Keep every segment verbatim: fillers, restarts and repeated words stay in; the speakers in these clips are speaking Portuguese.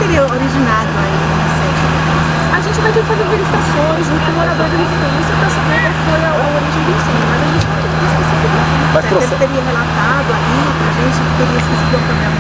teria originado aí o incêndio? A gente vai ter que fazer verificações junto com o morador da residência para saber qual foi a, a origem do incêndio, mas a gente não tem especificamente. Mas você teria relatado ali pra gente que teria esquecido o problema?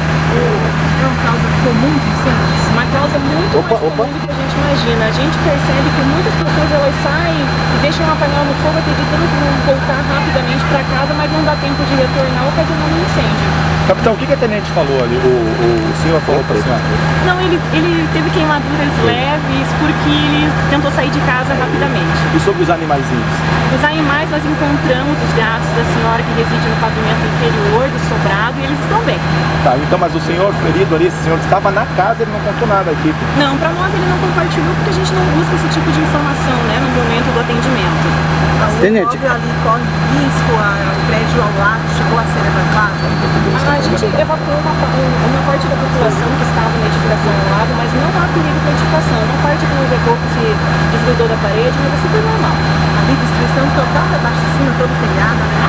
É uma causa comum de incêndios? Uma causa muito Opa, mais opa. comum do que a gente imagina. A gente percebe que muitas pessoas elas saem e deixam a panela no fogo acreditando que vão voltar rapidamente para casa, mas não dá tempo de retornar, ocasionando um incêndio. Capitão, o que, que a tenente falou ali? O, o, o senhor falou para a senhora? Não, ele, ele teve queimaduras leves porque ele tentou sair de casa rapidamente. E sobre os animaizinhos? Os animais, nós encontramos os gatos da senhora que reside no pavimento inferior do sobrado e eles estão bem. Tá, então, mas o senhor ferido ali, esse senhor estava na casa, ele não contou nada aqui. Não, para nós ele não compartilhou porque a gente não busca esse tipo de informação, né, no momento do atendimento. O imóvel ali corre risco, a, o prédio ao lado chegou a ser evacuado? A gente evacuou uma, uma parte da população que estava na edificação ao lado, mas não há perigo para a edificação. Uma parte que não levou que se desgrudou da parede, mas é super normal. Ali, destruição total da parte de cima, todo o telhado, né?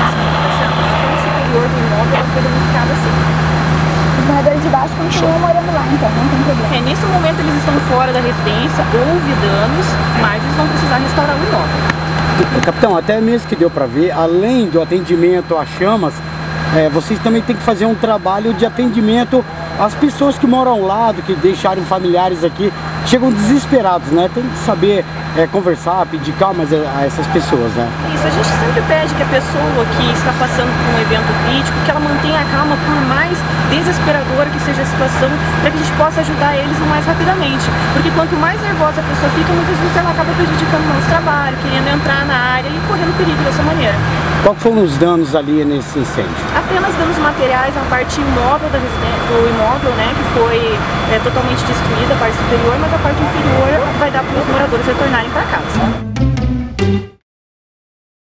O superior do imóvel ela foi danificada assim. Os moradores de baixo continuam morando lá, então não tem problema. É, nesse momento eles estão fora da residência, houve danos, mas eles vão precisar restaurar o imóvel. Capitão, até mesmo que deu para ver, além do atendimento às chamas, é, vocês também têm que fazer um trabalho de atendimento às pessoas que moram ao lado, que deixaram familiares aqui, chegam desesperados, né? Tem que saber é, conversar, pedir calma a essas pessoas, né? Isso, a gente sempre pede que a pessoa que está passando por um evento crítico, que ela mantenha a calma por mais desesperadora que seja a situação, para que a gente possa ajudar eles o mais rapidamente. Porque quanto mais nervosa a pessoa fica, muitas vezes ela acaba prejudicando o nosso trabalho, querendo entrar na área e correndo perigo dessa maneira. Qual foram os danos ali nesse incêndio? Apenas danos materiais na parte imóvel da residência, do imóvel, né, que foi é, totalmente destruída, a parte superior, mas a parte inferior vai dar para os moradores retornarem para casa.